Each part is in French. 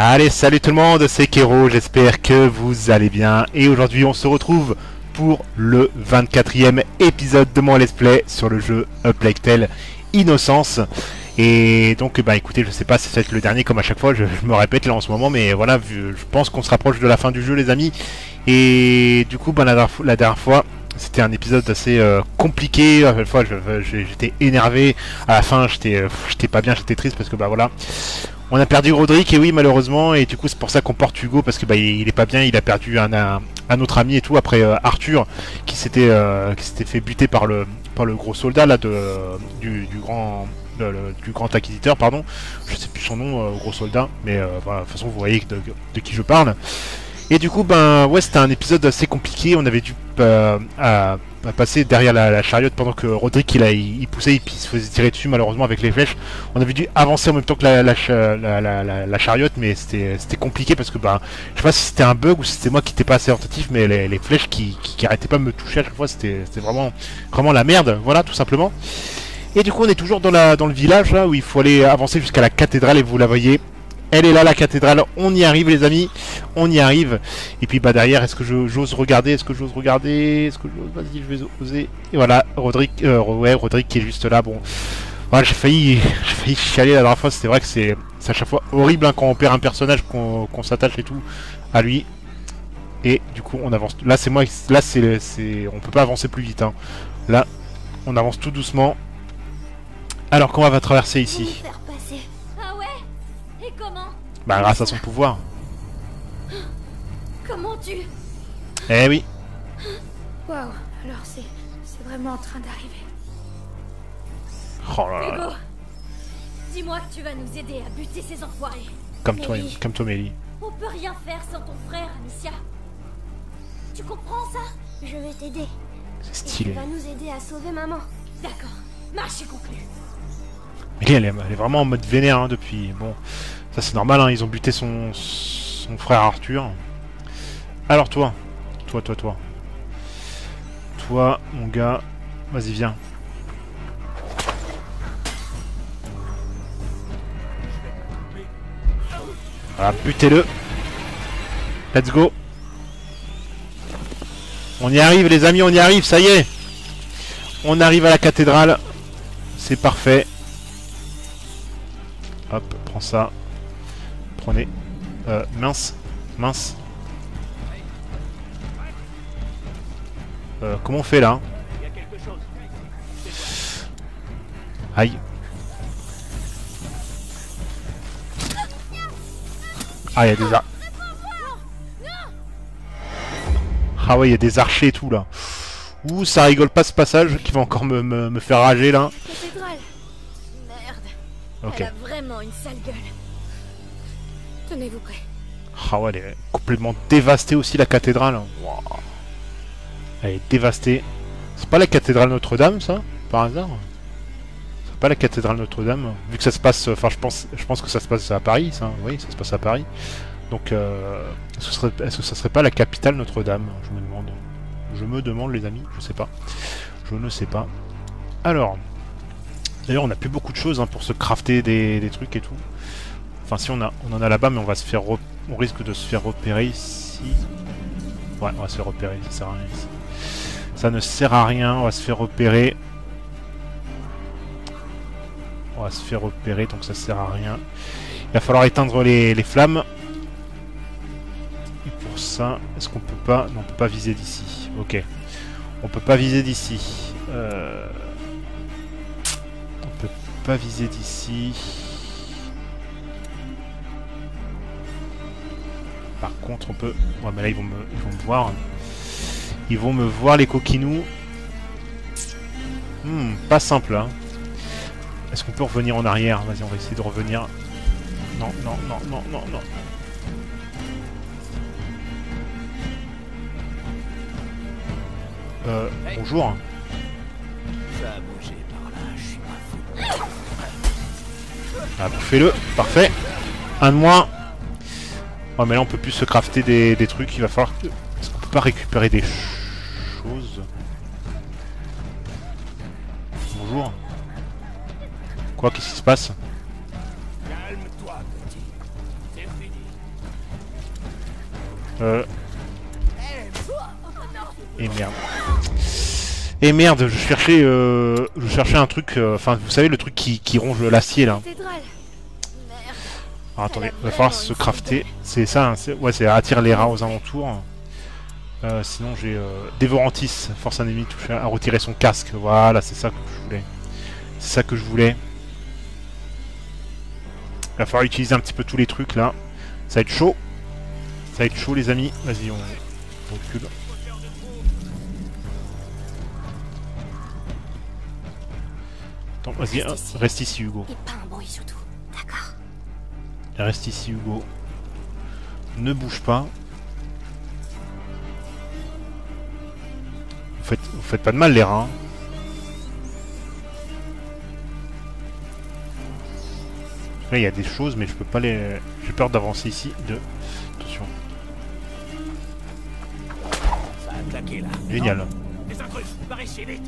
Allez, salut tout le monde, c'est Kero, j'espère que vous allez bien. Et aujourd'hui on se retrouve pour le 24e épisode de mon let's play sur le jeu A Plague Tale Innocence. Et donc bah écoutez, je sais pas si ça va être le dernier comme à chaque fois, je me répète là en ce moment, mais voilà, je pense qu'on se rapproche de la fin du jeu les amis. Et du coup bah, la dernière fois c'était un épisode assez compliqué. À la fois j'étais énervé, à la fin j'étais pas bien, j'étais triste parce que bah voilà, on a perdu Roderick, et oui malheureusement, et du coup c'est pour ça qu'on porte Hugo, parce que bah il est pas bien, il a perdu un autre ami et tout, après Arthur qui s'était fait buter par le gros soldat là du grand acquisiteur, pardon, je sais plus son nom, gros soldat, mais voilà, de toute façon vous voyez de qui je parle. Et du coup, ben ouais, c'était un épisode assez compliqué. On avait dû à passer derrière la chariote pendant que Roderick il poussait, il se faisait tirer dessus malheureusement avec les flèches. On avait dû avancer en même temps que la chariote, mais c'était compliqué parce que ben je sais pas si c'était un bug ou si c'était moi qui n'étais pas assez attentif, mais les flèches qui arrêtaient pas de me toucher à chaque fois, c'était vraiment la merde. Voilà, tout simplement. Et du coup, on est toujours dans le village là où il faut aller avancer jusqu'à la cathédrale, et vous la voyez. Elle est là, la cathédrale. On y arrive, les amis. On y arrive. Et puis, bah, derrière, est-ce que j'ose regarder? Est-ce que j'ose regarder? Est-ce que j'ose? Vas-y, je vais oser. Et voilà, Roderick qui est juste là. Bon, voilà, j'ai failli chialer la dernière fois. C'était vrai que c'est à chaque fois horrible hein, quand on perd un personnage, qu'on s'attache et tout à lui. Et du coup, on avance. Là, c'est moi. Là, on peut pas avancer plus vite. Hein. Là, on avance tout doucement. Alors, comment on va traverser ici? Bah grâce à son pouvoir. Comment tu... Eh oui. Waouh, alors c'est vraiment en train d'arriver. Oh là là. Hugo, dis-moi que tu vas nous aider à buter ces enfoirés. Comme toi, Mélie. On peut rien faire sans ton frère, Amicia. Tu comprends ça? Je vais t'aider. C'est stylé. Tu vas nous aider à sauver maman. D'accord, marche est conclue. Mélie, elle est vraiment en mode vénère hein, depuis... Bon... Ça c'est normal, hein, ils ont buté son frère Arthur. Alors toi, mon gars, vas-y viens. Voilà, butez-le. Let's go. On y arrive les amis, on y arrive, ça y est. On arrive à la cathédrale. C'est parfait. Hop, prends ça. Prenez. Mince. Comment on fait là? Aïe. Ah, il y a des archers. Ah ouais, il y a des archers et tout là. Ouh, ça rigole pas ce passage qui va encore me faire rager là. Cathédrale. Merde. Ok. Elle a vraiment une sale gueule. Tenez-vous prêts. Ah ouais, elle est complètement dévastée aussi la cathédrale. Wow. Elle est dévastée. C'est pas la cathédrale Notre-Dame ça, par hasard? C'est pas la cathédrale Notre-Dame, vu que ça se passe. Enfin, je pense que ça se passe à Paris, ça. Oui, ça se passe à Paris. Donc, est-ce que ça serait pas la capitale Notre-Dame? Je me demande. Je me demande, les amis. Je sais pas. Je ne sais pas. Alors, d'ailleurs, on a plus beaucoup de choses hein, pour se crafter des trucs et tout. Enfin, si on en a là-bas, mais on risque de se faire repérer ici. Ouais, on va se faire repérer, ça sert à rien ici. Ça ne sert à rien, on va se faire repérer. On va se faire repérer, donc ça sert à rien. Il va falloir éteindre les flammes. Et pour ça, est-ce qu'on peut pas... Non, on peut pas viser d'ici. Ok. On peut pas viser d'ici. On peut pas viser d'ici. Par contre, on peut... Ouais, mais là, ils vont me voir. Ils vont me voir, les coquinous. Pas simple, hein. Est-ce qu'on peut revenir en arrière? Vas-y, on va essayer de revenir. Non. Bonjour. Ça a bougé par là, je suis pas fou. Ah, bouffez-le. Parfait. Un de moins. Oh mais là on peut plus se crafter des trucs, il va falloir que... Est-ce qu'on peut pas récupérer des choses? Bonjour. Quoi, qu'est-ce qui se passe? Calme-toi, petit. C'est fini. Et merde. Et merde, je cherchais un truc, enfin vous savez le truc qui ronge l'acier là. Cathédrale. Merde. Alors attendez, il va falloir se crafter. C'est ça, hein, ouais, c'est attire les rats aux alentours. Sinon j'ai Dévorantis, force un ennemi touché à retirer son casque. Voilà, c'est ça que je voulais. C'est ça que je voulais. Il va falloir utiliser un petit peu tous les trucs là. Ça va être chaud. Ça va être chaud les amis. Vas-y, on recule. Attends, vas-y, reste ici Hugo. Et pas un bruit surtout. D'accord. Reste ici Hugo. Ne bouge pas. Vous faites pas de mal les rats. Là il y a des choses mais je peux pas les... J'ai peur d'avancer ici. Attention. Ça a claqué là. Génial. Les intrus, par ici, vite.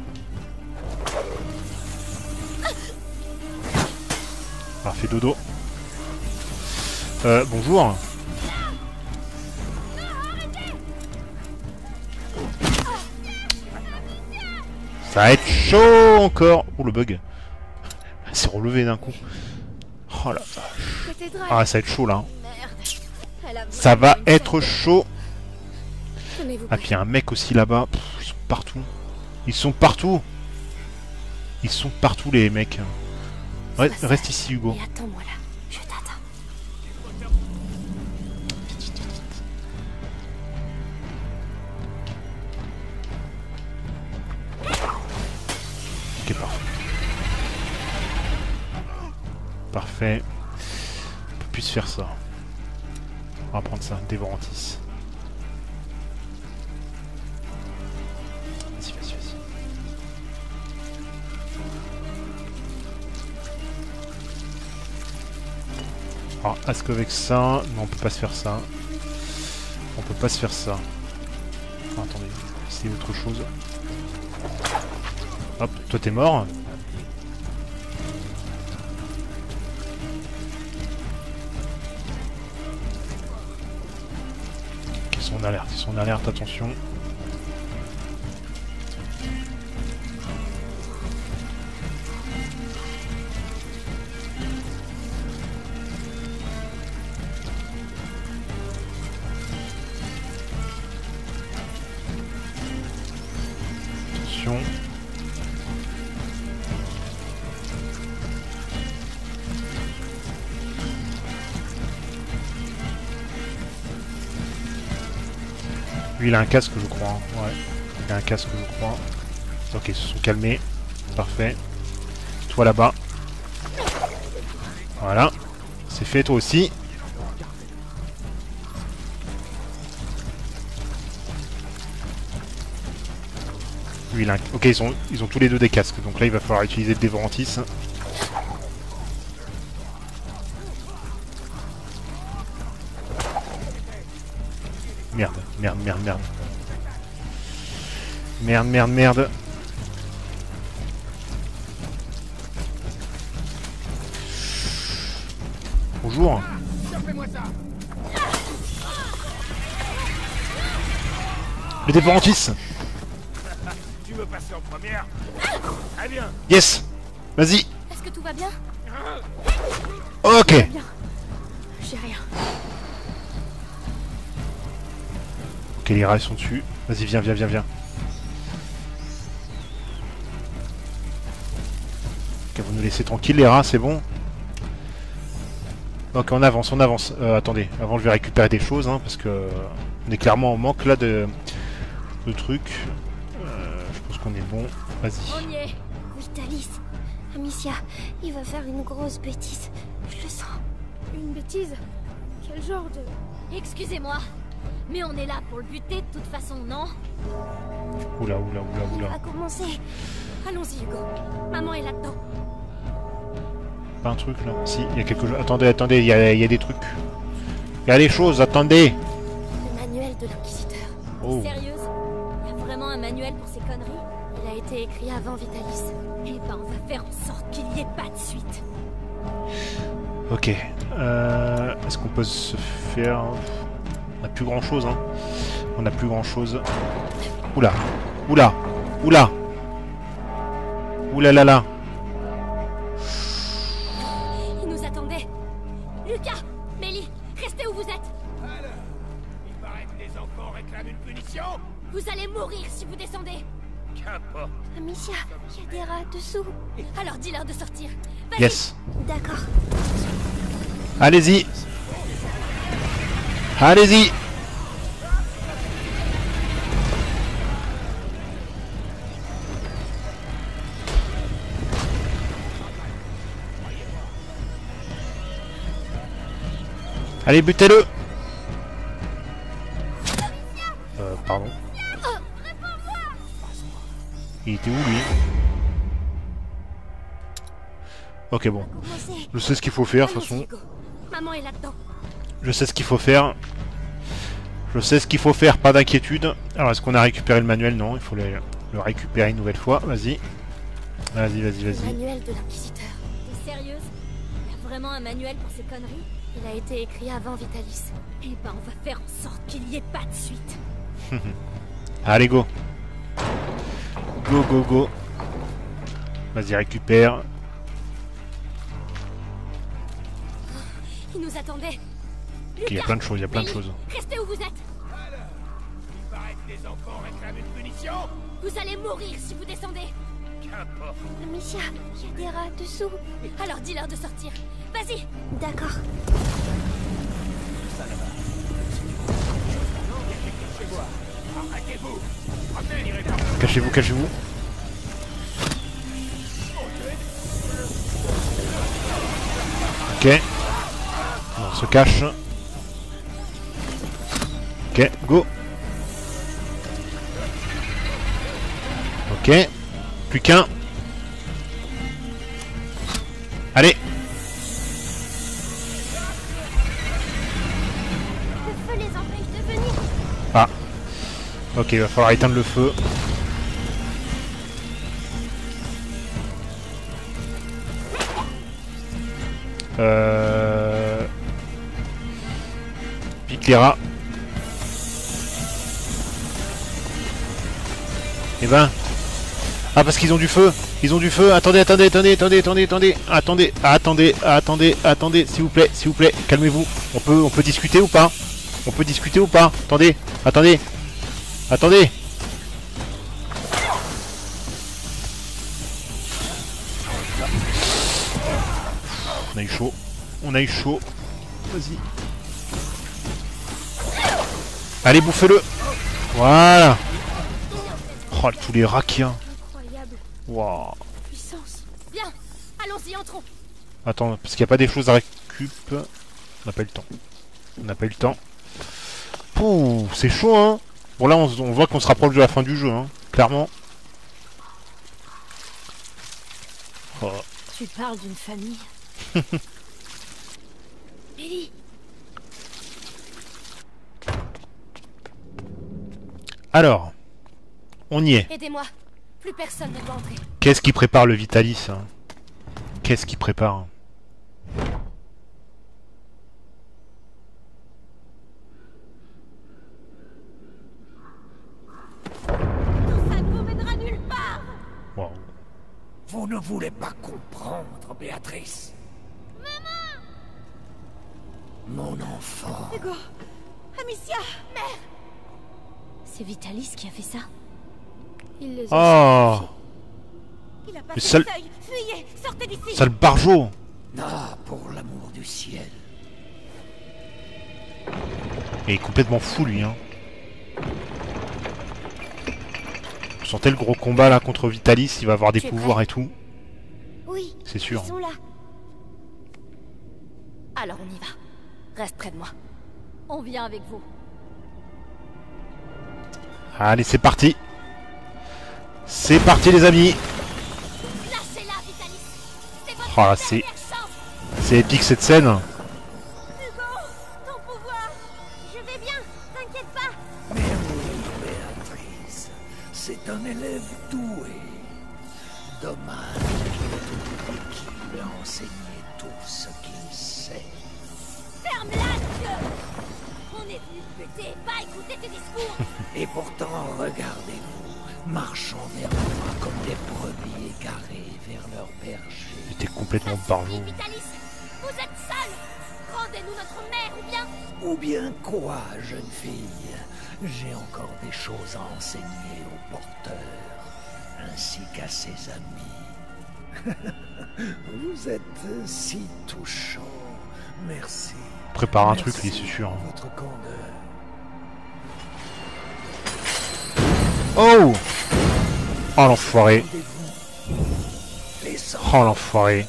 Parfait dodo. Bonjour. Ça va être chaud encore. Oh le bug. C'est relevé d'un coup. Oh la vache. Cathédrale. Ah ça va être chaud là. Merde. Elle a Ça va vraiment une être tête. chaud. Tenez-vous Ah puis il y a un mec aussi là-bas. Ils sont partout. Ils sont partout. Ils sont partout les mecs. Reste ici Hugo. Et attends-moi là. Je t'attends. Ok parfait. Parfait. On peut plus se faire ça. On va prendre ça, Dévorantis. Vas-y, vas-y, vas-y. Alors, est-ce qu'avec ça... Non, on peut pas se faire ça. On peut pas se faire ça. Ah, attendez, c'est autre chose. Hop, toi t'es mort. Ils sont en alerte, attention. Attention. Lui il a un casque je crois, hein. Ouais. Il a un casque je crois. Ok, ils se sont calmés. Parfait. Toi là-bas. Voilà. C'est fait, toi aussi. Lui il a un... Ok, ils ont tous les deux des casques. Donc là il va falloir utiliser le Dévorantis. Merde, merde, merde, merde. Merde, merde, merde. Bonjour. Le Dévorantis. Tu veux passer en première? Très bien. Yes. Vas-y. Est-ce que tout va bien? Ok. Bien. J'ai rien. Ok, les rats ils sont dessus. Vas-y, viens, viens, viens, viens. Ok, vous nous laissez tranquille les rats, c'est bon. Ok, on avance, on avance. Attendez, avant je vais récupérer des choses, hein, parce que on est clairement en manque là de trucs. Je pense qu'on est bon. Vas-y. On y est. Vitalis. Amicia, il va faire une grosse bêtise. Je le sens. Une bêtise? Quel genre de... Excusez-moi, mais on est là pour le buter de toute façon, non? Oula, oula, oula, oula. A commencé. Allons-y, Hugo. Maman est là-dedans. Pas un truc là? Si, il y a quelque chose. Attendez, attendez, il y a des trucs. Il y a des choses, attendez. Le manuel de l'inquisiteur. Oh. Sérieuse? Y a vraiment un manuel pour ces conneries? Il a été écrit avant Vitalis. Eh ben, on va faire en sorte qu'il n'y ait pas de suite. Ok. Est-ce qu'on peut se faire... a plus grand chose, hein. On a plus grand chose. Oula, oula, oula, oula là là. Ils nous attendaient. Lucas, Mélie, restez où vous êtes. Alors, il paraît que les enfants réclament une punition. Vous allez mourir si vous descendez. Qu'importe. Amicia, il y a des rats dessous. Alors dis-leur de sortir. Vas-y. Yes. D'accord. Allez-y. Allez-y. Allez, butez-le. Pardon. Il était où, lui? Ok, bon. Commencez. Je sais ce qu'il faut faire, de toute Allons-y, façon. Hugo. Maman est là-dedans. Je sais ce qu'il faut faire. Je sais ce qu'il faut faire, pas d'inquiétude. Alors, est-ce qu'on a récupéré le manuel? Non, il faut le récupérer une nouvelle fois. Vas-y. Vas-y, vas-y, vas-y. Manuel de l'inquisiteur. T'es sérieuse? Il y a vraiment un manuel pour ces conneries? Il a été écrit avant Vitalis. Eh ben, on va faire en sorte qu'il n'y ait pas de suite. Allez, go. Go, go, go. Vas-y, récupère. Ils nous attendaient. Ok, il y a plein de choses, il y a plein de choses. Restez où vous êtes. Alors, il paraît que les enfants réclament une punition. Vous allez mourir si vous descendez. Qu'importe. Amicia, il y a des rats dessous. Alors dis-leur de sortir. Vas-y. D'accord. Arrêtez-vous. Revenez, Cachez-vous, cachez-vous. Ok. On se cache. Ok, go. Ok. Plus qu'un. Allez. Le feu les empêche de venir. Ah. Ok, il va falloir éteindre le feu. Pique les rats. Eh ben. Ah, parce qu'ils ont du feu. Ils ont du feu. Attendez, attendez, attendez, attendez, attendez, attendez. Attendez, attendez, attendez, attendez. S'il vous plaît, calmez-vous. On peut discuter ou pas? On peut discuter ou pas? Attendez, attendez. Attendez. On a eu chaud. On a eu chaud. Vas-y. Allez, bouffez-le. Voilà. Oh, tous les rats qu'il y a. Incroyable Waouh. puissance. Bien. Allons-y, entrons. Attends, parce qu'il n'y a pas des choses à récup. On n'a pas eu le temps. On n'a pas eu le temps. Pouh, c'est chaud, hein. Bon, là, on voit qu'on se rapproche de la fin du jeu, hein. Clairement. Oh. Tu parles d'une famille. Mélie. Alors, on y est. Aidez-moi. Plus personne ne doit entrer. Qu'est-ce qui prépare le Vitalis, hein? Qu'est-ce qui prépare? Tout ça ne vous mènera nulle part. Wow. Vous ne voulez pas comprendre, Béatrice. Maman. Mon enfant. Hugo. Amicia. Mère. C'est Vitalis qui a fait ça. Il les Oh. a sacrifiés. Il a Le passé sale- le seuil. Fuyez. Sortez d'ici. Sale barjot. Ah, pour l'amour du ciel. Il est complètement fou, lui, hein. Vous sentez le gros combat, là, contre Vitalis. Il va avoir des Tu es pouvoirs prêt? et tout. Oui, C'est sûr. ils sont là. Alors on y va. Reste près de moi. On vient avec vous. Allez, c'est parti. C'est parti, les amis. Lâchez-la, Vitalis. C'est votre Oh là, dernière c'est- chance. C'est épique, cette scène. Hugo, ton pouvoir. Je vais bien, t'inquiète pas. Mais oui, Béatrice, c'est un élève doué. Dommage qu'il lui a enseigné tout ce qu'il sait. Ferme-la, Dieu. On est venu te buter, pas écouter tes discours. Et pourtant, regardez-vous, marchant vers moi comme des brebis égarées vers leur berger. J'étais complètement barjot. Vitalis, vous êtes seul. Rendez-nous notre mère Ou bien quoi, jeune fille? J'ai encore des choses à enseigner au porteur, ainsi qu'à ses amis. Vous êtes si touchant. Merci. Prépare un Merci truc, lui, c'est sûr. pour votre candeur. Oh! Oh l'enfoiré. Descends, Oh l'enfoiré.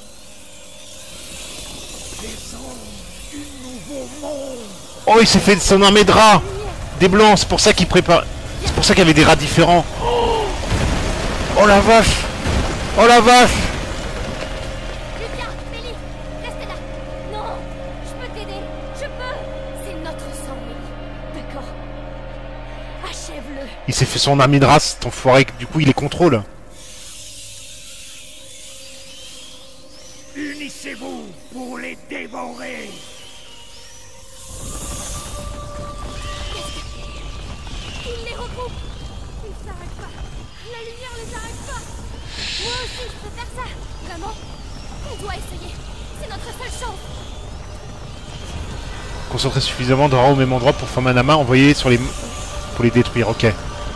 descends du nouveau monde. Oh, il s'est fait son armée de rats! Des blancs, c'est pour ça qu'il prépare. C'est pour ça qu'il y avait des rats différents. Oh la vache! Oh la vache! Lucas, Mélie, restez là. Non, je peux t'aider, je peux. C'est notre sang, Mélie. D'accord. Achève-le. Il s'est fait son armée de rats, cet enfoiré, du coup il les contrôle. Unissez-vous pour les dévorer. Il les regroupe. Ils s'arrêtent pas. La lumière les arrête pas. Moi aussi, je peux faire ça. Vraiment? On doit essayer. C'est notre seule chance. Concentrer suffisamment de rats au même endroit pour former un amas envoyé sur les... pour les détruire, ok.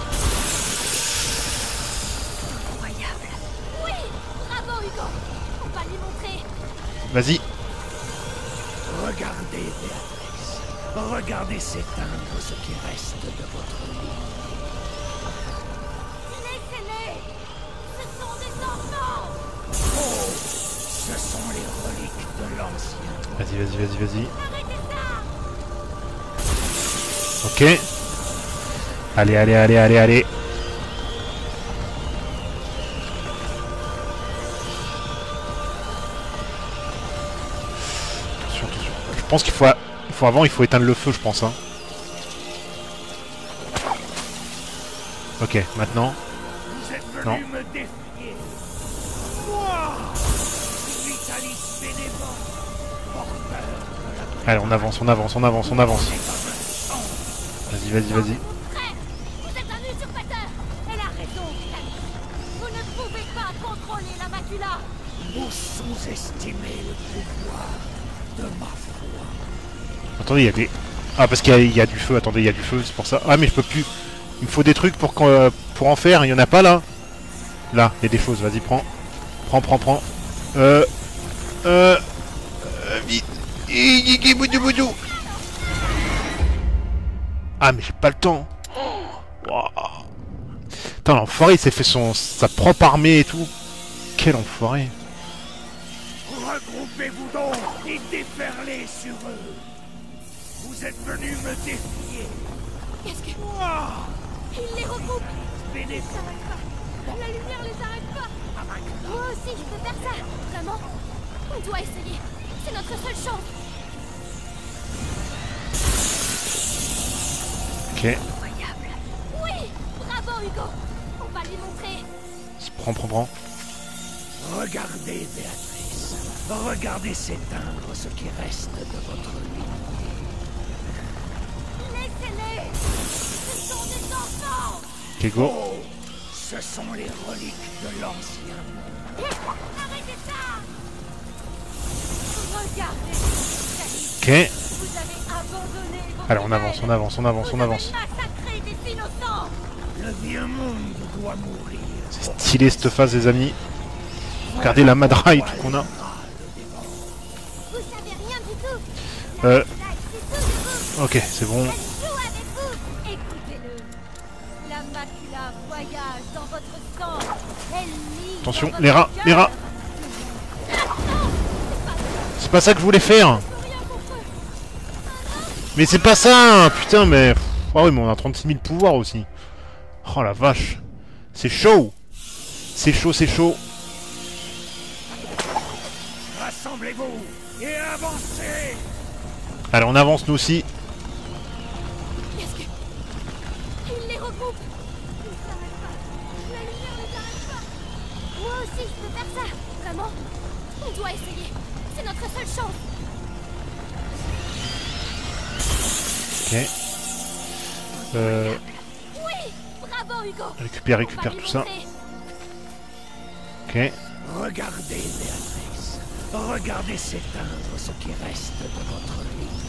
Incroyable. Oui, bravo Hugo. On va lui montrer. Vas-y. Regardez, Béatrice. Regardez s'éteindre ce qui reste de votre ligne. Laissez-les. Ce sont des enfants. Oh, ce sont les reliques de l'ancien. Vas-y, vas-y, vas-y, vas-y. Arrêtez ça. Ok. Allez, allez, allez, allez, allez. Attention, attention. Je pense qu'il faut... avant, il faut éteindre le feu, je pense. Hein. Ok, maintenant. Vous êtes venu Non. me défier. Moi, Vitalis Bénévent, porteur de la Allez, on avance, on avance, on avance, on avance. Vas-y, vas-y, vas-y. Frère, vous êtes un usurpateur. Elle a raison, Vitalis. Vous ne pouvez pas contrôler la macula. Vous sous-estimez le pouvoir de ma foi. Attendez, il y a des... Ah, parce qu'il y a du feu, attendez, il y a du feu, c'est pour ça. Ah, mais je peux plus... Il me faut des trucs pour en faire, il y en a pas, là? Là, il y a des choses, vas-y, prends. Prends. Vite. Boudou. Ah, mais j'ai pas le temps. Wow. Putain, l'enfoiré, il s'est fait sa propre armée et tout. Quel enfoiré. Regroupez-vous donc et déferlez sur eux. Vous êtes venus me défier. Qu'est-ce que... Moi, Il les regroupe. Bénévent. Ils s'arrêtent pas. La lumière les arrête pas. Moi aussi, je peux faire ça. Vraiment? On doit essayer. C'est notre seule chance. Ok. Incroyable. Oui, bravo Hugo. On va lui montrer. Prends. Regardez, Béatrice. Regardez s'éteindre ce qui reste de votre lignée. Laissez-les. Ce sont des enfants. Ok, go. Oh, ce sont les reliques de l'ancien monde. Arrêtez ça. Regardez. Vitalis. Ok. Vous avez abandonné vos Allez, on avance, on avance, on avance, on Vous avez avance. massacré des innocents. Le vieux monde doit mourir. C'est stylé cette phase, les amis. Regardez la madra et tout qu'on a. Vous savez rien du tout. La macula est sous vous. Ok, c'est bon. Elle joue avec vous. Écoutez-le. La macula voyage dans votre sang. Elle lie Attention, dans les votre rats, cœur. les rats. C'est pas ça que je voulais faire. Rien contre eux. Mais c'est pas ça, putain, mais... Ah oui, mais on a 36 000 pouvoirs aussi. Oh la vache. C'est chaud. C'est chaud, c'est chaud. Rassemblez-vous et avancez. Allez, on avance nous aussi. Qu'est-ce que... Il les regroupe. Ils s'arrêtent pas. La lumière les arrête pas. Moi aussi, je peux faire ça. Vraiment? On doit essayer. C'est notre seule chance. Ok. Oui, bravo Hugo. Récupère On va lui tout ça. montrer. Ok. Regardez, Béatrice. Regardez s'éteindre ce qui reste de votre vie.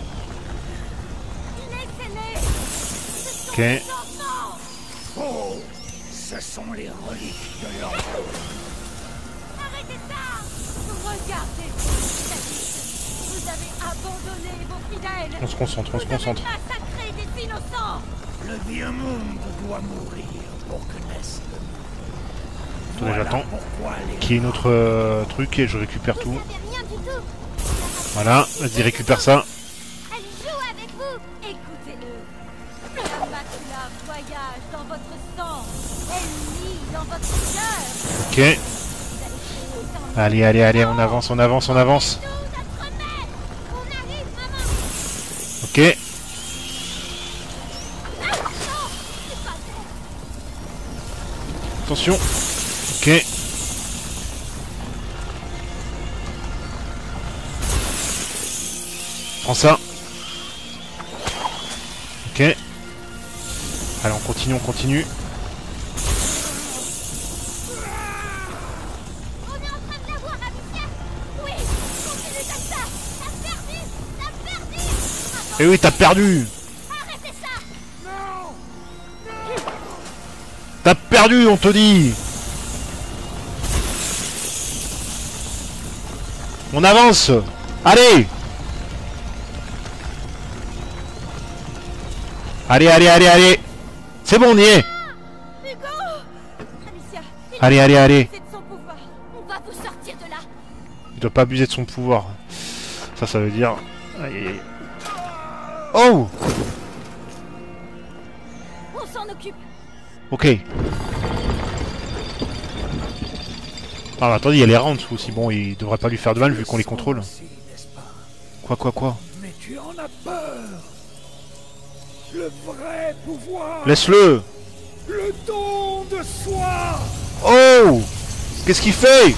Laissez-les. Ce sont Ok. des enfants. Oh, ce sont les reliques de l'enfant. Arrêtez ça. Regardez-vous. Vous avez abandonné vos fidèles. On se concentre, on se Vous avez concentre. massacré des innocents. Le vieux monde doit mourir pour que naisse le nouveau. Attendez, Voilà j'attends pourquoi les qu'il y ait une autre truc et je récupère tout. Vous savez rien du tout. Voilà, vas-y, récupère ça. Elle joue avec vous. Écoutez-le. La macula voyage dans votre sang. Elle lit dans votre cœur. Ok. Vous allez créer autant de Allez, allez, allez, on avance, on avance, on avance. Nous, notre maître. On arrive, maman. Ok. Attention. Ok. Prends ça. Ok. Allez, on continue, on continue. On est en train de la voir, Amicia. Oui, continue comme ça. T'as perdu. T'as perdu. Eh oui, t'as perdu. Arrêtez ça. T'as perdu, on te dit. On avance. Allez. Allez, allez, allez, allez. C'est bon, on y est. Hugo. Amicia, il Allez, allez, allez. c'est de son pouvoir. On va vous sortir de là. Il doit pas abuser de son pouvoir. Ça veut dire... Aïe, aïe, aïe. Oh. On s'en occupe. Ok. Ah, attendez, il y a les rats en dessous aussi. Bon, il devrait pas lui faire de mal vu qu'on les contrôle. aussi, n'est-ce pas? Quoi? Mais tu en as peur. Le vrai pouvoir. Laisse-le. Le don de soi. Oh. Qu'est-ce qu'il fait?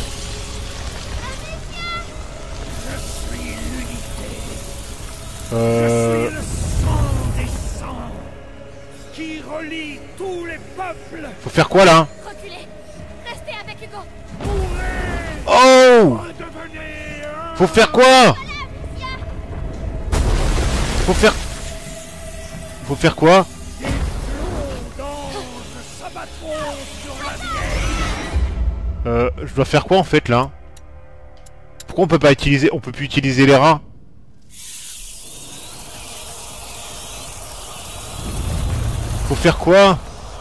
Je suis l'unité. Je suis le sang des sangs qui relie tous les peuples. Faut faire quoi, là? Reculez. Restez avec Hugo. Oh. Redevenez un. Faut faire quoi? Faut faire quoi? Des flots d'anges s'abattront sur la vieille. Je dois faire quoi en fait là? Pourquoi on peut pas utiliser... On peut plus utiliser les rats? Faut faire quoi?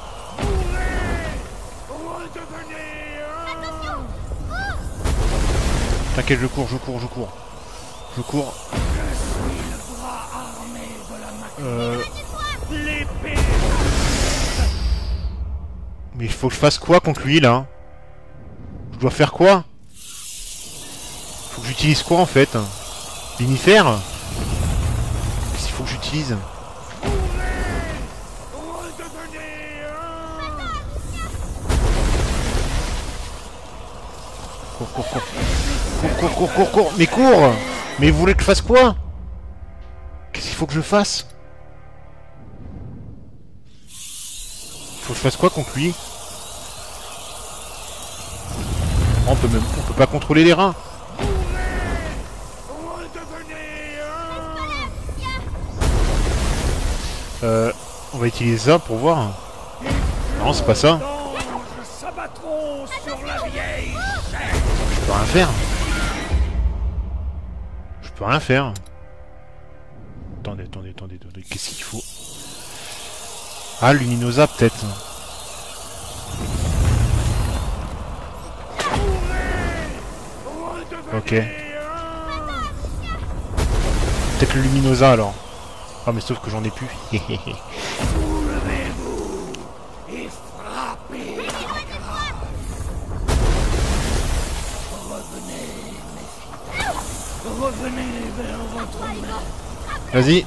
Redevenez un. T'inquiète, je cours. Je suis le bras armé de la maquille. L'épée. Mais il faut que je fasse quoi contre lui là? Je dois faire quoi? Faut que j'utilise quoi en fait? L'inifère? Qu'est-ce qu'il faut que j'utilise? Redevenez un. Cours. Mais cours! Mais vous voulez que je fasse quoi? Qu'est-ce qu'il faut que je fasse? Faut que je fasse quoi contre lui? On peut pas contrôler les rats. Redevenez un. On va utiliser ça pour voir. Non, c'est pas ça. D'anges s'abattront sur la vieille chair. Je peux rien faire. Attendez. Qu'est-ce qu'il faut? Ah, Luminosa peut-être. Ok. Peut-être le Luminosa alors. Ah mais sauf que j'en ai plus. Soulevez-vous et frappez la grave. Revenez vers votre maître. Vas-y.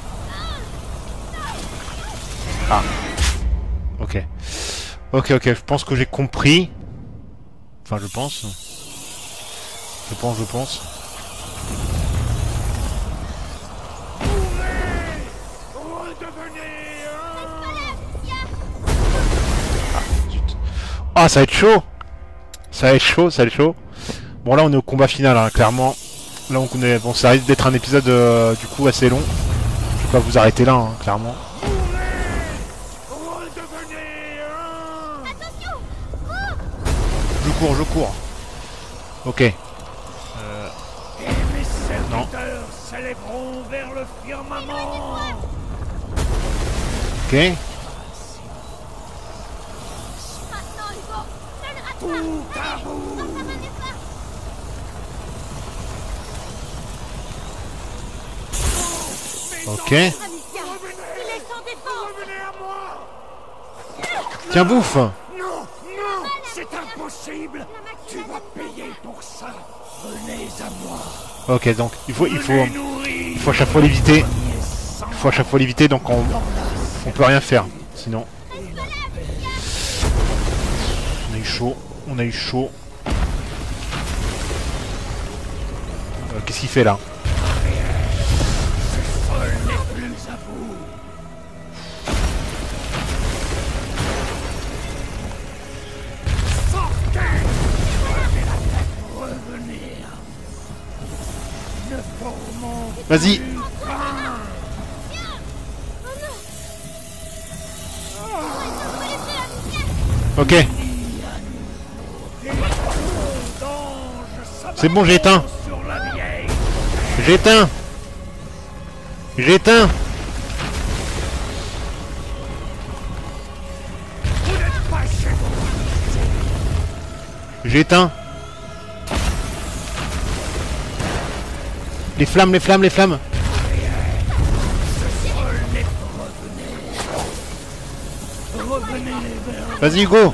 Ah. Ok. Ok. Je pense que j'ai compris. Enfin, je pense. Je pense. Ah, ça va être chaud. Ça va être chaud, ça va être chaud. Bon, là, on est au combat final, hein, clairement. Là, on connaît... Bon, ça risque d'être un épisode, du coup, assez long. Je vais pas vous arrêter là, hein, clairement. Je cours. Ok. Et mes serviteurs s'élèveront vers le firmament. Ok. Maintenant, Hugo, ne le rate pas. Tout à bout. Entame un effort. Ok. Amicia, il est sans défense. Revenez à moi. Tiens, bouffe. Non, non, c'est impossible. Tu vas payer pour ça. Venez à moi. Ok, donc, il faut Venez nourrir à chaque fois l'éviter. premier sang. Il faut à chaque fois l'éviter, donc on peut rien faire. Sinon... On a eu chaud. Qu'est-ce qu'il fait là? Folle n'est plus à vous. Sortez. Relevez la tête. Revenez à moi. Ne formons Vas-y. plus qu'un. Ok. C'est bon, j'ai éteint. Sur la vieille. J'éteins. Vous n'êtes pas chez vous. J'éteins. Les flammes. Revenez. Revenez vers Vas-y, Hugo.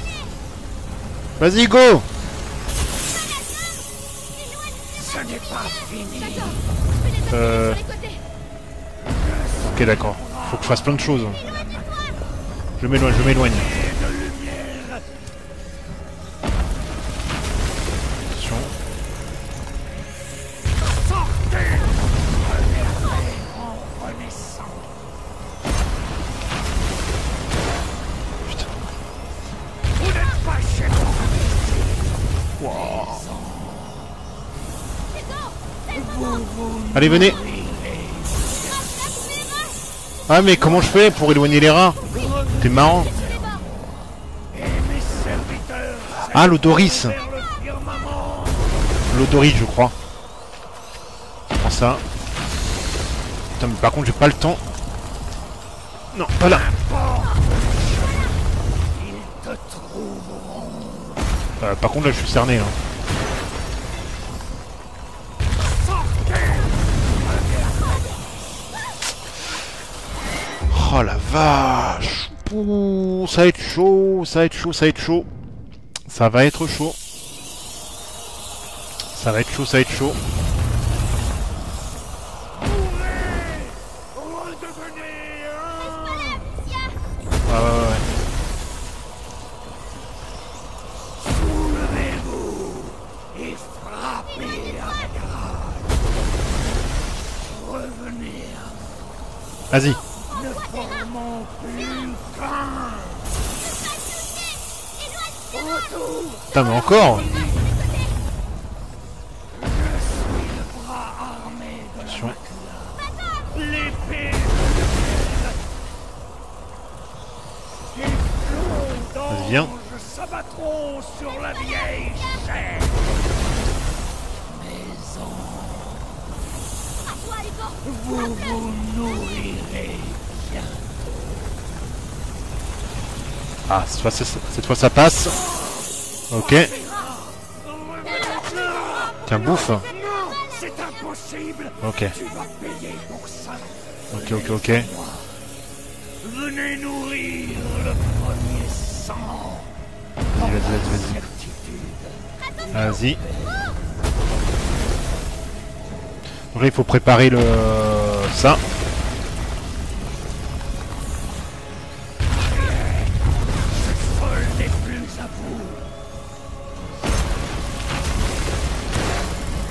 ce n'est pas fini. Ok, d'accord. Faut que je fasse plein de choses. Je m'éloigne. De lumière. Attention. Sortez. Regardez en renaissant. Putain. Vous n'êtes pas chez moi. Allez, venez. Ah, mais comment je fais pour éloigner les rats? T'es marrant. Et mes serviteurs Ah, l'odoris. vers le firmament. L'odoris, je crois. Je prends ça. Putain, mais par contre, j'ai pas le temps. Non, pas là. Ils te trouveront. Par contre, là, je suis cerné, là. Oh la vache. Ouh, ça va être chaud. Ça va être chaud. Ça va être chaud. Redevenez un. Ouais. Soulevez-vous et frappez avec rage. Revenez à Vas-y. ne formons plus qu'un. Retour. Putain, mais encore. Je suis le bras armé de la Attention. macula. L'épée de et flots Vas-y, viens. d'anges s'abattront sur la vieille chair. Mes anges, vous vous nourrirez bien. Ah, cette fois ça passe. Ok. Tiens, bouffe. Non, c'est impossible. Ok. Tu vas payer pour ça. Ok. Venez nourrir le premier sang. Vas-y. Certitude. Vas-y. Donc là, il faut préparer le... ça. Folle n'est plus à vous.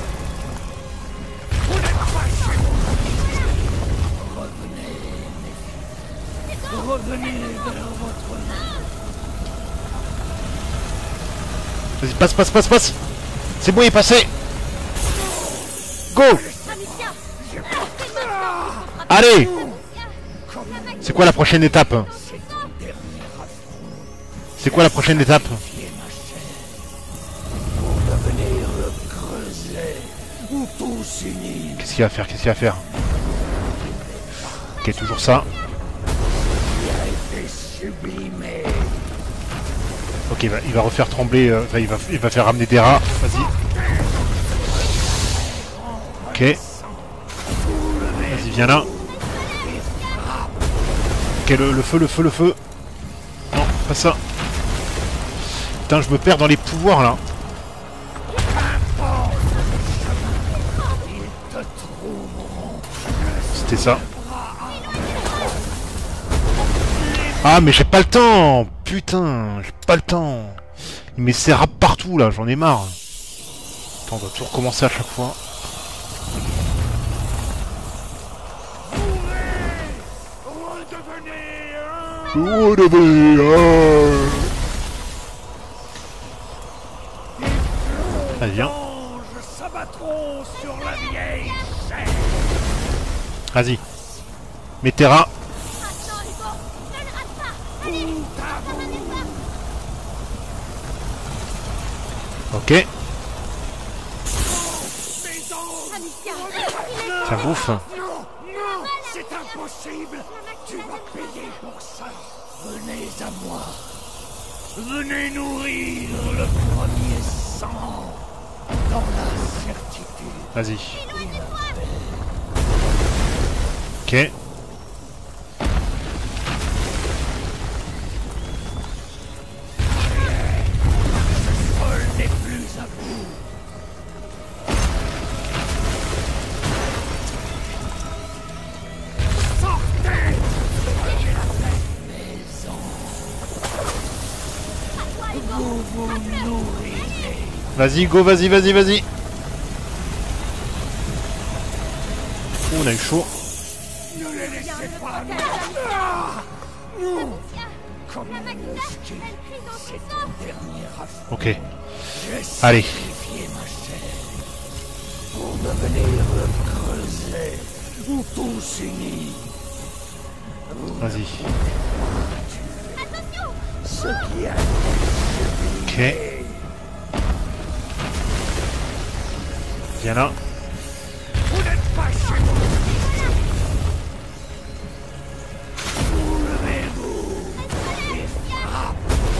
Vous n'êtes pas chez vous. Revenez, mes Vas-y, passe, passe, passe, passe. C'est bon, il est passé. Go. Allez. C'est quoi la prochaine étape? C'est quoi la prochaine étape? Qu'est-ce qu'il va faire? Qu'est-ce qu'il va faire? Ok, toujours ça. Ok, il va refaire trembler, il va faire ramener des rats. Vas-y. Ok. Vas-y, viens là. Ok, le feu, le feu, le feu. Non, pas ça. Putain, je me perds dans les pouvoirs là. C'était ça. Ah, mais j'ai pas le temps. Putain, j'ai pas le temps. Il met ses rats partout là, j'en ai marre. Attends, on doit tout recommencer à chaque fois. Allez, viens. Vas-y. Mets tes rats. Ok. Ça bouffe. C'est impossible. Tu vas payer pour ça. Venez à moi. Venez nourrir le premier sang dans la certitude. Vas-y. Ok. Vas-y, go, vas-y, vas-y, vas-y. Oh, on a eu chaud. Ne les laissez pas. Comme c'est ton dernier affront. Ok. Allez. Ma chair pour devenir le creuset où tout s'unit. Vas-y. Ce qui a Ok. Viens là. vous n'êtes pas chez moi. Soulevez-vous et frappe.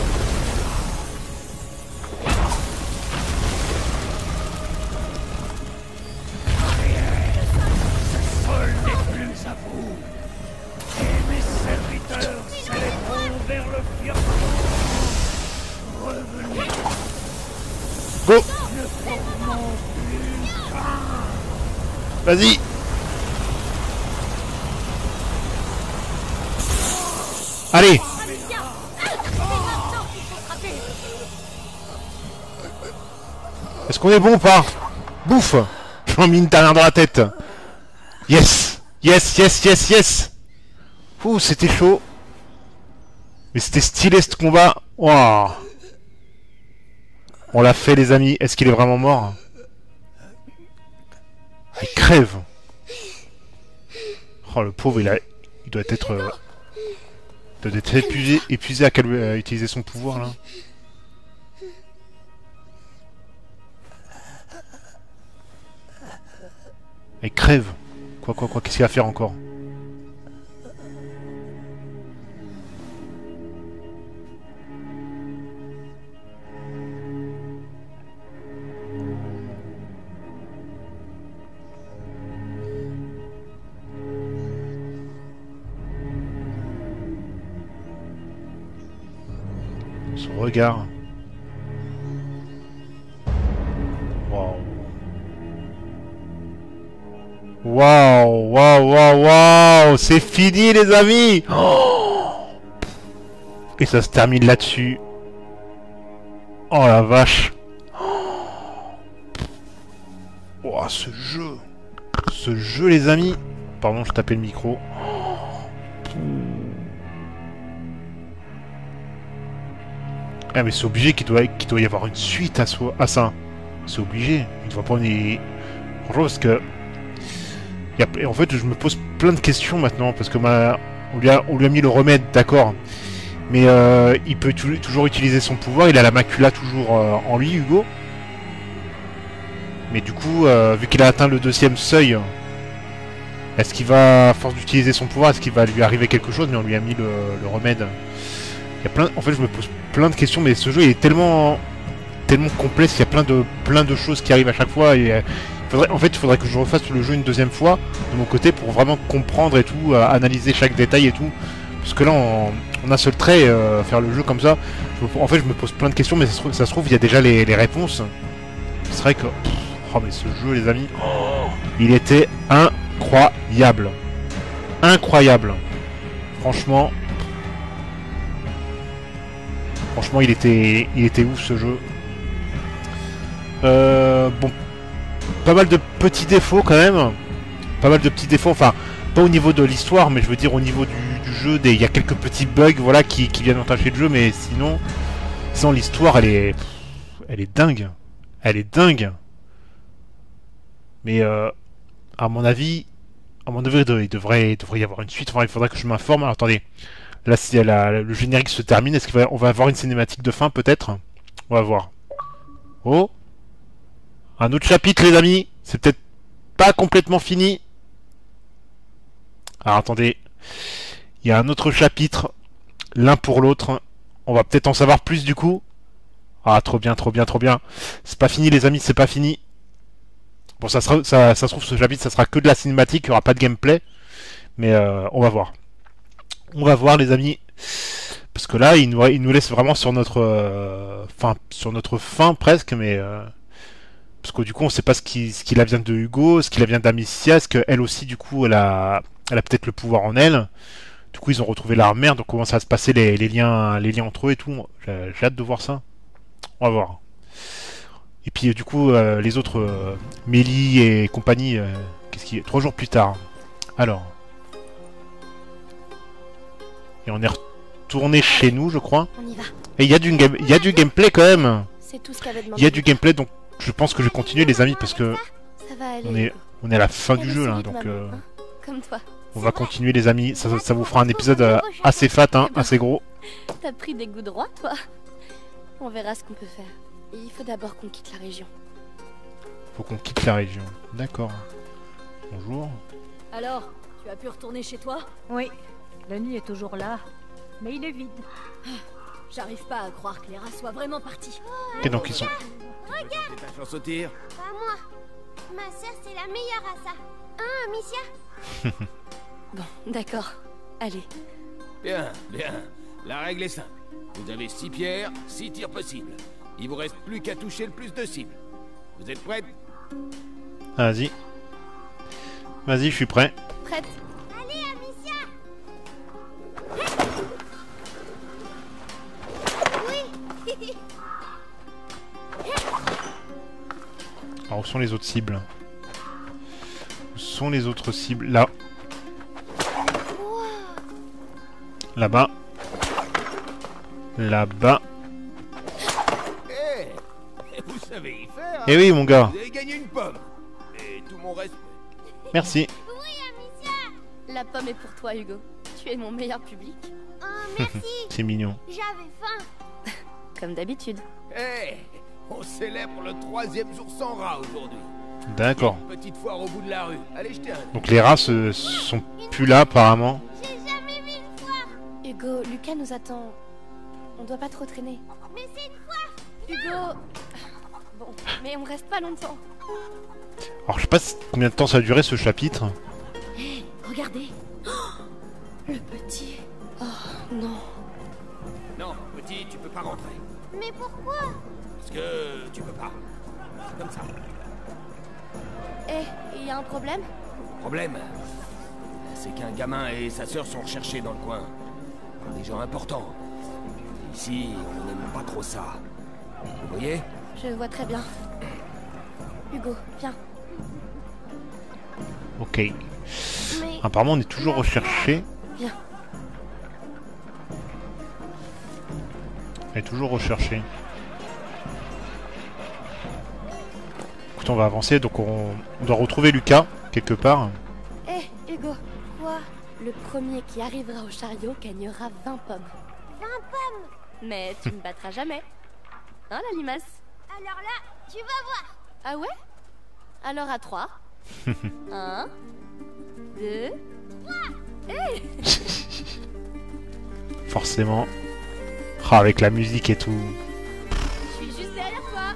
Ce sol n'est plus à vous. Et mes serviteurs s'élèveront vers le firmament. Revenez. Go. Ne formons plus qu'un. Vas-y. Allez. Est-ce qu'on est bon ou pas? Bouffe. J'en ai mis une dernière dans la tête. Yes. Yes, yes, yes, yes. Ouh, c'était chaud. Mais c'était stylé ce combat. Waouh. On l'a fait les amis. Est-ce qu'il est vraiment mort? Il crève. Oh le pauvre, il doit être épuisé à utiliser son pouvoir là. Il crève. Quoi, qu'est-ce qu'il va faire encore? Son regard. Waouh. Waouh, waouh, waouh, waouh. C'est fini les amis. Oh, et ça se termine là-dessus. Oh la vache. Oh, ce jeu. Ce jeu les amis. Pardon, je tapais le micro. Ah mais c'est obligé qu'il doit y avoir une suite à ça. C'est obligé. Il ne doit pas y... Franchement, parce que... En fait, je me pose plein de questions maintenant, parce que on lui a mis le remède, d'accord. Mais il peut toujours utiliser son pouvoir, il a la macula toujours en lui, Hugo. Mais du coup, vu qu'il a atteint le 2e seuil, est-ce qu'il va, à force d'utiliser son pouvoir, est-ce qu'il va lui arriver quelque chose? Mais on lui a mis le remède. Il y a plein... En fait, je me pose plein de questions, mais ce jeu il est tellement complexe, il y a plein de choses qui arrivent à chaque fois. Et, il faudrait que je refasse le jeu une 2e fois, de mon côté, pour vraiment comprendre et tout, analyser chaque détail et tout. Parce que là, on a seul trait, faire le jeu comme ça. En fait, je me pose plein de questions, mais ça se trouve, il y a déjà les réponses. C'est vrai que... Oh, mais ce jeu, les amis, il était incroyable. Incroyable. Franchement, il était ouf, ce jeu. Bon, pas mal de petits défauts, quand même. Pas mal de petits défauts, enfin... Pas au niveau de l'histoire, mais je veux dire au niveau du jeu, il y a quelques petits bugs, voilà, qui viennent entacher le jeu, mais sinon l'histoire, elle est dingue. Elle est dingue. Mais à mon avis, il devrait y avoir une suite. Enfin, il faudrait que je m'informe. Alors, attendez, là, si le générique se termine, est-ce qu'on va avoir une cinématique de fin, peut-être? On va voir. Oh, un autre chapitre, les amis. C'est peut-être pas complètement fini. Alors attendez, il y a un autre chapitre, l'un pour l'autre. On va peut-être en savoir plus du coup. Ah, trop bien, trop bien, trop bien. C'est pas fini les amis, c'est pas fini. Bon, ça se trouve, ce chapitre, ça sera que de la cinématique, il n'y aura pas de gameplay. Mais on va voir. On va voir les amis. Parce que là, il nous laisse vraiment sur notre fin presque, mais... parce que du coup, on sait pas ce qu'il advient de Hugo, ce qu'il advient d'Amicia, est-ce qu'elle aussi, du coup, elle a peut-être le pouvoir en elle. Du coup, ils ont retrouvé leur mère, donc comment ça va se passer les liens entre eux et tout. J'ai hâte de voir ça. On va voir. Et puis, du coup, les autres, Mélie et compagnie, qu'est-ce qui est 3 jours plus tard. Alors. Et on est retourné chez nous, je crois. On y va. Et il y a du gameplay quand même. C'est tout ce qu'avait demandé. Il y a du gameplay, donc je pense que je vais continuer, les amis, parce que Ça va aller. on est à la fin du Elle jeu, aussi là, vite, donc... maman, hein. Comme toi. On va continuer les amis, ça vous fera un épisode assez fat, hein, assez gros. T'as pris des goûts droits, toi. On verra ce qu'on peut faire. Il faut d'abord qu'on quitte la région. Faut qu'on quitte la région, d'accord. Bonjour. Alors, tu as pu retourner chez toi? Oui, Lenny est toujours là, mais il est vide. J'arrive pas à croire que les rats soient vraiment partis. Et donc ils sont... Regarde ta chance au tir. Pas moi. Ma sœur, c'est la meilleure à ça. Hein, Amicia? Bon, d'accord. Allez. Bien, bien. La règle est simple. Vous avez 6 pierres, 6 tirs possibles. Il vous reste plus qu'à toucher le plus de cibles. Vous êtes prêtes? Vas-y. Vas-y, je suis prêt. Prête? Allez, Amicia! Oui! Alors, où sont les autres cibles? Où sont les autres cibles? Là. Là-bas. Là-bas. Eh, vous savez y faire, hein? Eh oui, mon gars. Vous avez gagné une pomme. Et tout mon respect. Merci. Oui, Amicia! La pomme est pour toi, Hugo. Tu es mon meilleur public. Oh, merci! C'est mignon. J'avais faim. Comme d'habitude. Eh, on célèbre le 3e jour sans rat aujourd'hui. D'accord. Petite foire au bout de la rue. Allez, jetez un œil. Donc les rats sont plus là, apparemment. J'ai jamais vu une foire. Hugo, Lucas nous attend. On doit pas trop traîner. Mais c'est une foire. Hugo... Bon, mais on reste pas longtemps. Alors, je sais pas combien de temps ça a duré, ce chapitre. Hé, regardez. Oh, le petit... Oh, non. Non, petit, tu peux pas rentrer. Mais pourquoi? Parce que tu peux pas. C'est comme ça. Hé, il y a un problème? Problème, c'est qu'un gamin et sa sœur sont recherchés dans le coin. Par des gens importants. Ici, on n'aime pas trop ça. Vous voyez? Je vois très bien. Hugo, viens. Ok. Mais... Apparemment, on est toujours recherché. Viens. Elle est toujours recherchée. Écoute, on va avancer, donc on doit retrouver Lucas, quelque part. Hé, Hugo. Quoi? Le premier qui arrivera au chariot gagnera 20 pommes. 20 pommes. Mais tu ne battras jamais. Hein, la limace? Alors là, tu vas voir. Ah ouais? Alors à 3. 1, 2, 3. Forcément. Ah, avec la musique et tout. Je suis juste derrière toi.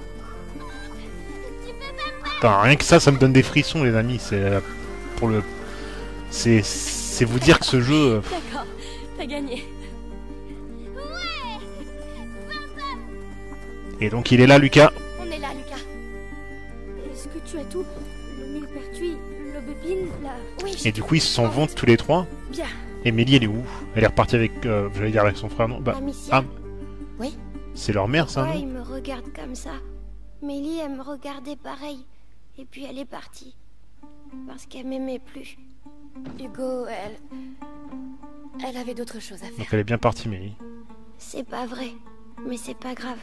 Tu peux pas me Putain, rien que ça me donne des frissons, les amis. C'est pour le... C'est vous dire que ce jeu... D'accord, t'as gagné. Ouais. 20 pommes. Et donc il est là, Lucas. On est là, Lucas. Est-ce que tu as tout? Le millepertuis, l'aubépine, la... Oui, Et du coup, ils s'en vont tous les trois. Bien. Et Mélie, elle est où? Elle est repartie avec... j'allais dire avec son frère, non? Bah, Amicia. ah, Oui. c'est leur mère, ça, Pourquoi non? il me regarde comme ça? Mélie, elle me regardait pareil. Et puis elle est partie. Parce qu'elle m'aimait plus. Hugo, elle avait d'autres choses à Donc faire. elle est bien partie, Mélie. C'est pas vrai. Mais c'est pas grave.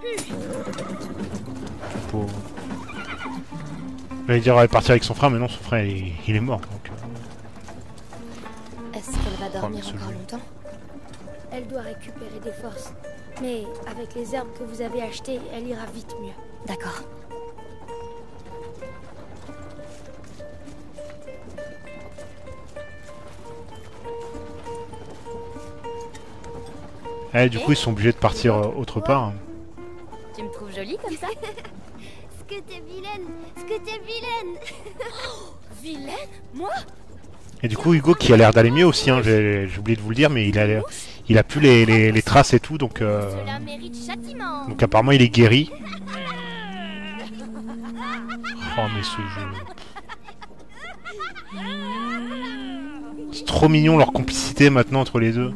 Pauvre. J'allais dire elle est partie avec son frère, mais non, son frère, il est mort. Donc... Est-ce qu'elle va dormir ce encore jeu. longtemps? Elle doit récupérer des forces. Mais avec les herbes que vous avez achetées, elle ira vite mieux. D'accord. Eh, du coup, ils sont obligés de partir autre part. Tu me trouves jolie comme ça? Ce que t'es vilaine. Ce que t'es vilaine. Vilaine? Moi? Et du coup, Hugo, qui a l'air d'aller mieux aussi, hein, j'ai oublié de vous le dire, mais il a plus les traces et tout, donc Cela mérite châtiment. apparemment il est guéri. Oh, mais ce jeu... C'est trop mignon leur complicité maintenant entre les deux.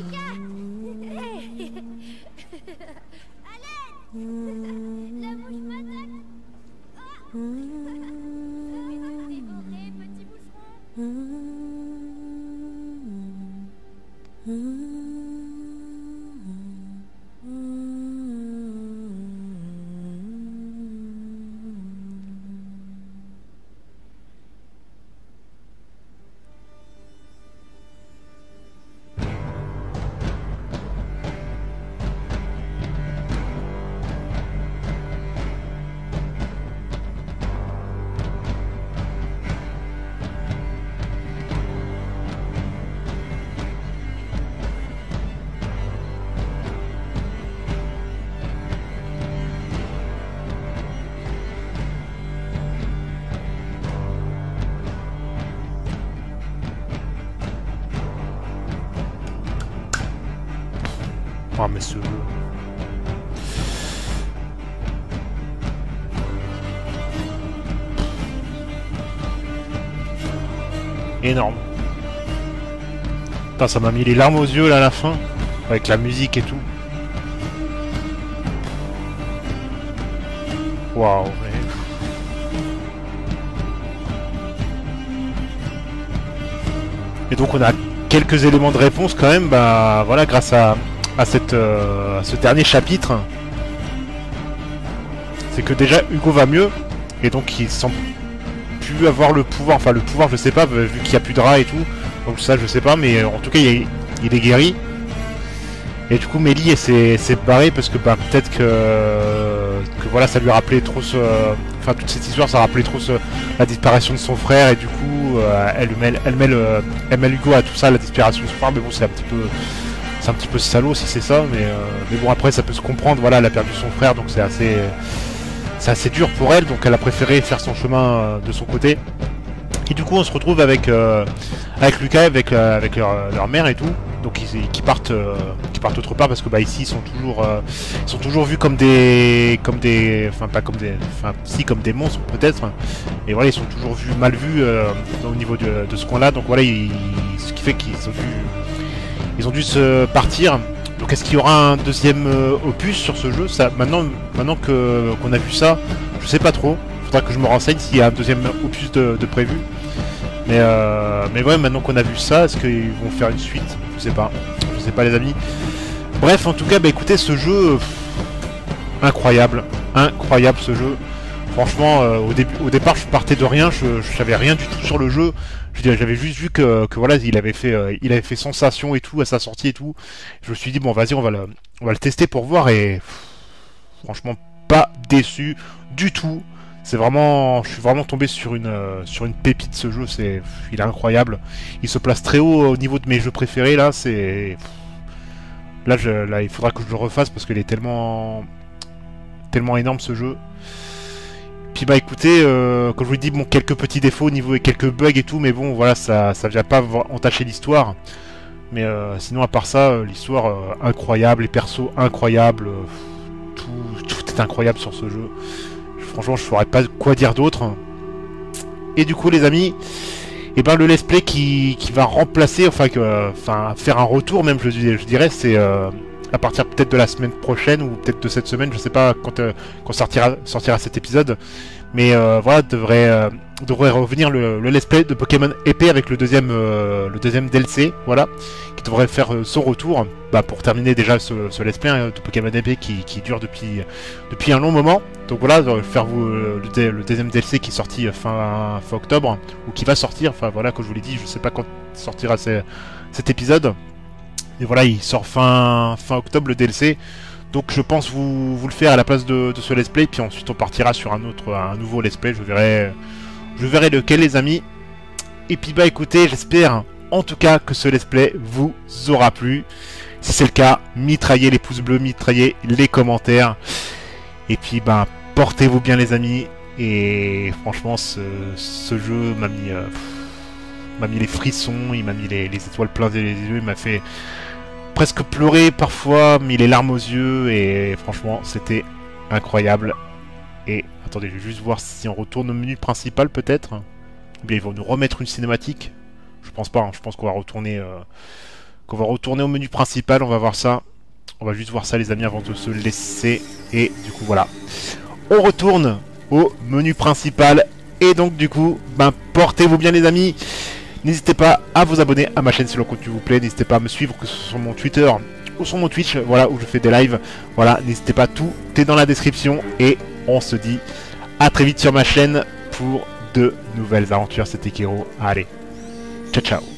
Oh, mais ce... Énorme. Putain, ça m'a mis les larmes aux yeux là à la fin, avec la musique et tout. Waouh. Et donc on a quelques éléments de réponse quand même, bah voilà, grâce à ce dernier chapitre. C'est que déjà Hugo va mieux, et donc il semble plus avoir le pouvoir, enfin le pouvoir je sais pas, vu qu'il n'y a plus de rats et tout, donc ça je sais pas, mais en tout cas il est guéri. Et du coup Mélie s'est barrée parce que bah peut-être que voilà, ça lui rappelait trop enfin toute cette histoire, ça rappelait trop la disparition de son frère, et du coup elle mêle Hugo à tout ça, la disparition de son frère, mais bon c'est un petit peu salaud si c'est ça, mais bon après ça peut se comprendre, voilà, elle a perdu son frère, donc c'est assez dur pour elle, donc elle a préféré faire son chemin de son côté. Et du coup on se retrouve avec Lucas, avec leur mère et tout, donc qui partent autre part, parce que bah ici ils sont toujours vus comme des comme des monstres peut-être, et voilà, ils sont toujours mal vus au niveau de ce coin là, donc voilà, ce qui fait qu'ils ont dû se partir. Donc est-ce qu'il y aura un deuxième opus sur ce jeu? Ça, maintenant qu'on a vu ça, je sais pas trop. Faudra que je me renseigne s'il y a un deuxième opus de prévu. Mais ouais, maintenant qu'on a vu ça, est-ce qu'ils vont faire une suite? Je sais pas les amis. Bref, en tout cas, bah écoutez, ce jeu... incroyable. Incroyable ce jeu. Franchement, au départ, je partais de rien, je savais rien du tout sur le jeu. J'avais juste vu que voilà, il avait fait sensation et tout à sa sortie et tout. Je me suis dit bon, vas-y, on va le tester pour voir et franchement, pas déçu du tout. Je suis vraiment tombé sur une pépite ce jeu. Il est incroyable. Il se place très haut au niveau de mes jeux préférés là. Là, il faudra que je le refasse parce qu'il est tellement énorme ce jeu. Puis bah écoutez, comme je vous dis, bon, quelques petits défauts au niveau et quelques bugs et tout, mais bon voilà, ça vient pas entacher l'histoire. Mais sinon à part ça, l'histoire incroyable, les persos incroyables, tout est incroyable sur ce jeu. Franchement, je saurais pas quoi dire d'autre. Et du coup les amis, et ben le let's play qui va remplacer, enfin faire un retour même, je dirais, c'est à partir peut-être de la semaine prochaine ou peut-être de cette semaine, je sais pas quand sortira cet épisode, mais voilà, devrait revenir le let's play de Pokémon épée avec le deuxième DLC, voilà, qui devrait faire son retour, bah, pour terminer déjà ce let's play de Pokémon épée qui dure depuis un long moment. Donc voilà, faire le deuxième DLC qui est sorti fin octobre, ou qui va sortir, enfin voilà, comme je vous l'ai dit, je sais pas quand sortira cet épisode. Et voilà, il sort fin octobre le DLC. Donc je pense vous le faire à la place de ce let's play. Puis ensuite on partira sur un nouveau let's play. Je verrai lequel les amis. Et puis bah écoutez, j'espère en tout cas que ce let's play vous aura plu. Si c'est le cas, mitraillez les pouces bleus, mitraillez les commentaires. Et puis bah portez-vous bien les amis. Et franchement ce jeu m'a mis les frissons, il m'a mis les étoiles plein les yeux, il m'a fait presque pleurer parfois, mis les larmes aux yeux, et franchement c'était incroyable. Et attendez, je vais juste voir si on retourne au menu principal peut-être. Ou bien ils vont nous remettre une cinématique. Je pense pas, hein. Je pense qu'on va retourner au menu principal, on va voir ça. On va juste voir ça les amis avant de se laisser. Et du coup voilà, on retourne au menu principal. Et donc du coup, ben portez-vous bien les amis. N'hésitez pas à vous abonner à ma chaîne si le contenu vous plaît. N'hésitez pas à me suivre, que ce soit sur mon Twitter ou sur mon Twitch, voilà, où je fais des lives. Voilà, n'hésitez pas, tout est dans la description. Et on se dit à très vite sur ma chaîne pour de nouvelles aventures. C'était Kero. Allez, ciao ciao.